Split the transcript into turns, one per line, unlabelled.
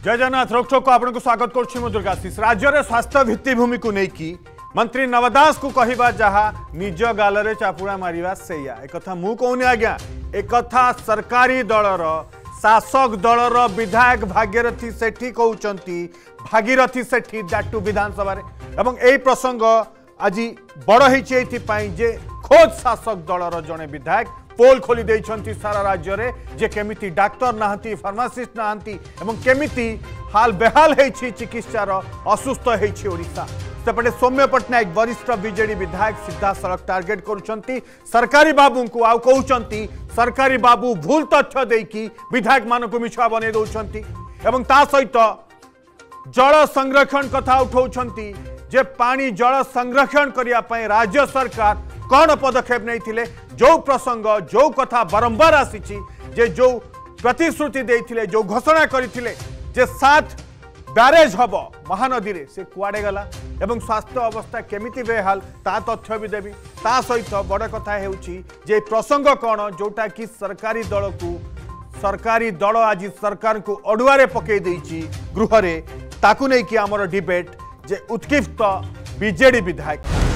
जय जगन्नाथ रोकठोक को आपको स्वागत करुँ दुर्गाशीष। राज्य में स्वास्थ्य भित्तिभूमि को लेकिन मंत्री नव दास को कहवा जहाँ निज गाल चापुड़ा मारिबा सेया एक मु कहूनी आज्ञा एक सरकारी दलर शासक दलर विधायक भागीरथी सेठी कहते भागीरथी सेठी जाटू विधानसभा एवं यही प्रसंग आज बड़ होती जे खोज शासक दलर जड़े विधायक पोल खोली देइछंती सारा राज्य में जे केमिति डाक्तर नाहंती फार्मासिस्ट नाहंती एवं केमिति हाल बेहाल होइछि चिकित्सार असुस्थ होइछि ओडिशा। सेपटे सौम्य पट्टनायक वरिष्ठ बीजेडी विधायक सीधा सड़क टार्गेट करुछंती सरकारी बाबू को आउ कहउछंती सरकारी बाबू भूल तथ्य देकी विधायक मानक मिछुआ बने दउछंती एवं ता सहित जल संरक्षण कथा उठाउछंती जे पानी जल संरक्षण करिया पय राज्य सरकार कौन पदक्षेप नहीं जो प्रसंग जो कथा बारंबार आसी जे जो प्रतिश्रुति देथिले जो घोषणा करथिले जे 7 ब्यारेज हब महानदी रे से कुआडे गला एवं स्वास्थ्य अवस्था केमिति बेहाल ता तथ्य भी देवी ता सहित बड़ कथा हेउची जे प्रसंग कौन जोटा कि सरकारी दल आज सरकार को अडुआरे पकई देइची गृह रे ताकू नै कि हमर डिबेट जे उत्क्षिप्त बीजेडी विधायक